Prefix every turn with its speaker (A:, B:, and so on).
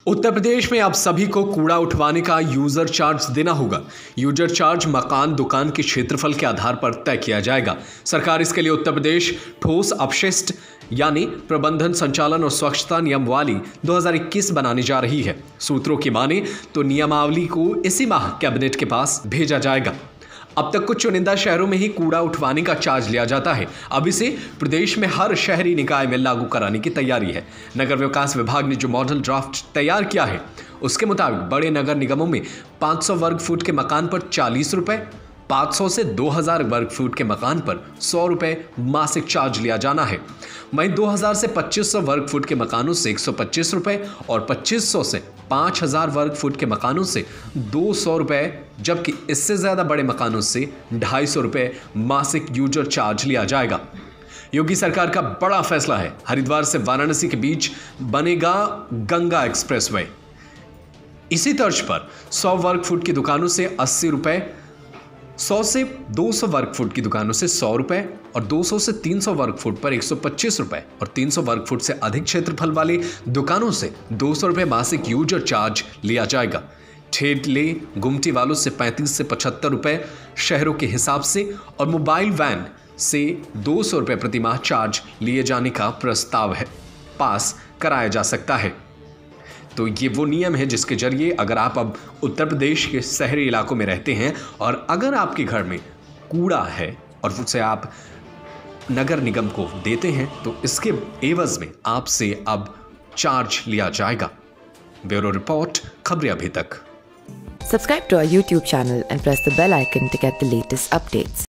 A: उत्तर प्रदेश में अब सभी को कूड़ा उठवाने का यूजर चार्ज देना होगा। यूजर चार्ज मकान दुकान के क्षेत्रफल के आधार पर तय किया जाएगा। सरकार इसके लिए उत्तर प्रदेश ठोस अपशिष्ट यानी प्रबंधन संचालन और स्वच्छता नियमावली 2021 बनाने जा रही है। सूत्रों की माने तो नियमावली को इसी माह कैबिनेट के पास भेजा जाएगा। अब तक कुछ चुनिंदा शहरों में ही कूड़ा उठवाने का चार्ज लिया जाता है। अब इसे प्रदेश में हर शहरी निकाय में लागू कराने की तैयारी है। नगर विकास विभाग ने जो मॉडल ड्राफ्ट तैयार किया है उसके मुताबिक बड़े नगर निगमों में 500 वर्ग फुट के मकान पर 40 रुपए, 500 से 2000 वर्ग फुट के मकान पर 100 रुपए मासिक चार्ज लिया जाना है। वहीं 2000 से 2500 वर्ग फुट के मकानों से 125 रुपए और 2500 से 5000 वर्ग फुट के मकानों से 200 रुपए, जबकि इससे ज्यादा बड़े मकानों से 250 रुपए मासिक यूजर चार्ज लिया जाएगा। योगी सरकार का बड़ा फैसला है। हरिद्वार से वाराणसी के बीच बनेगा गंगा एक्सप्रेसवे। इसी तर्ज पर 100 वर्ग फुट की दुकानों से 80 रुपए, 100 से 200 वर्ग फुट की दुकानों से 100 रुपए और 200 से 300 वर्ग फुट पर 125 रुपए और 300 वर्ग फुट से अधिक क्षेत्रफल वाली दुकानों से 200 रुपए मासिक यूजर चार्ज लिया जाएगा। ठेले गुमटी वालों से 35 से 75 रुपए शहरों के हिसाब से और मोबाइल वैन से 200 रुपए प्रति माह चार्ज लिए जाने का प्रस्ताव है, पास कराया जा सकता है। तो ये वो नियम है जिसके जरिए अगर आप अब उत्तर प्रदेश के शहरी इलाकों में रहते हैं और अगर आपके घर में कूड़ा है और उसे आप नगर निगम को देते हैं तो इसके एवज में आपसे अब चार्ज लिया जाएगा। ब्यूरो रिपोर्ट, खबरें अभी तक।
B: Subscribe to our YouTube channel and press the bell icon to get the latest updates.